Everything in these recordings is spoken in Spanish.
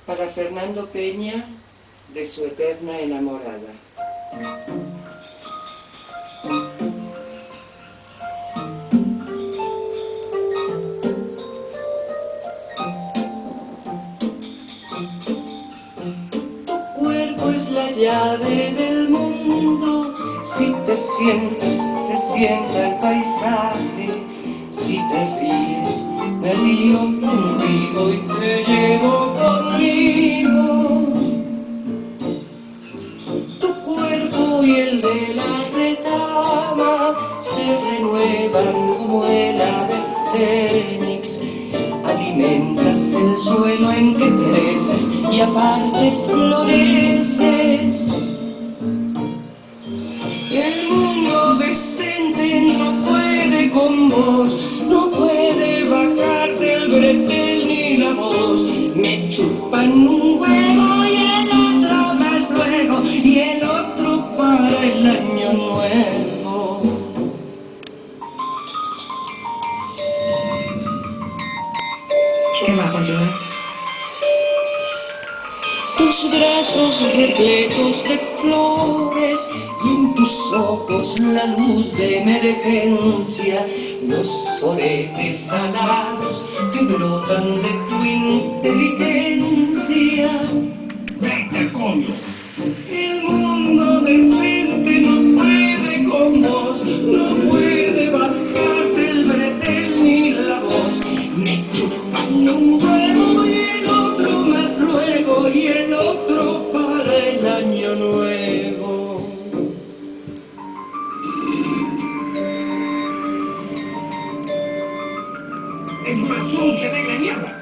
Para Fernando Peña, de su eterna enamorada. Tu cuerpo es la llave del mundo, si te sientas, se sienta el paisaje, si te ríes, me río contigo y te llevo conmigo. Tu cuerpo y el de la retama se renuevan como el ave fénix. Alimentas el suelo en que creces y aparte floreces. El mundo decente no puede con vos, no puede bajar del bretel ni la voz. Me chupan un huevo y el otro más luego, y el otro para el año nuevo. ¿Qué más continúa? Tus brazos repletos de flores y en tus ojos la luz de emergencia, los soretes alados que brotan de tu inteligencia. ¡Vete, coño! El mundo decente no puede con vos, no puede bajarte el bretel ni la voz. Me chupan un huevo y el otro más luego, y el otro para el año nuevo. ¡Es una sucia de la mierda!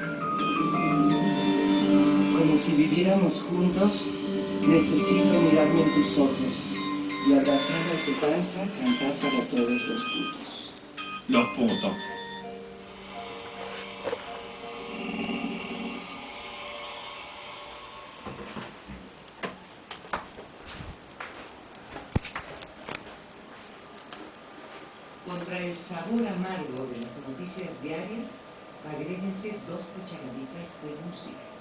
Como si viviéramos juntos, necesito mirarme en tus ojos y abrazar a tu panza, cantar para todos los putos. Los putos. Contra el sabor amargo de las noticias diarias, agréguense 2 cucharaditas de música.